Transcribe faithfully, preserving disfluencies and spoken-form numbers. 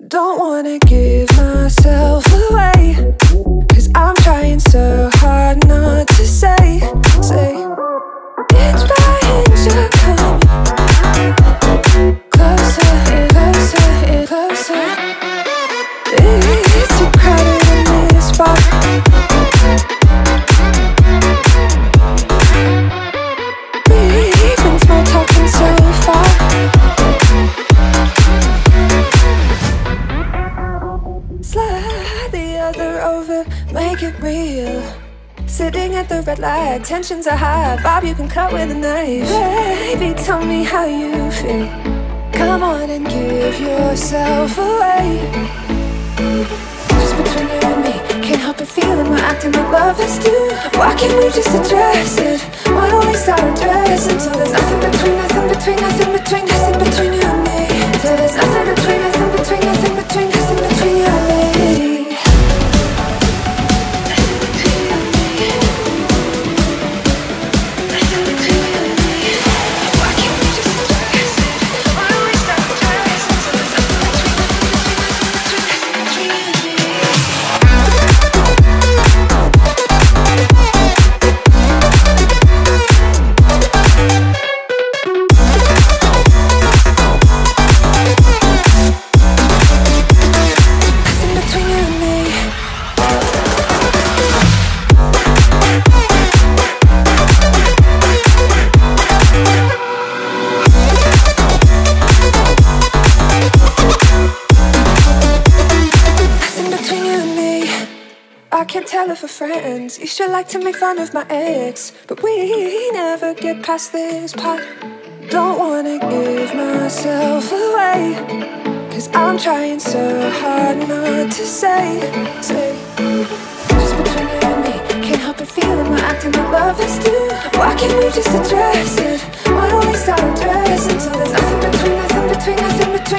Don't wanna give myself away, 'cause I'm trying so hard not to say, say inch by inch you're coming closer, closer, closer. It's too crowded in this spot. We've been small talking so far. Slide the other over, make it real. Sitting at the red light, tensions are high, vibe you can cut with a knife. Baby, tell me how you feel. Come on and give yourself away. Just between you and me, can't help but feeling we're acting like lovers do. Why can't we just address it? Why don't we start undressing till there's nothing between, nothing between, nothing between, nothing between you and me. Till there's nothing between, nothing between, nothing between, nothing between you and me. I can't tell if we're friends. You sure like to make fun of my ex, but we never get past this part. Don't wanna give myself away, 'cause I'm trying so hard not to say, say just between you and me, can't help but feeling we're acting like lovers do. Why can't we just address it? Why don't we start undressing till there's nothing between, nothing between, nothing between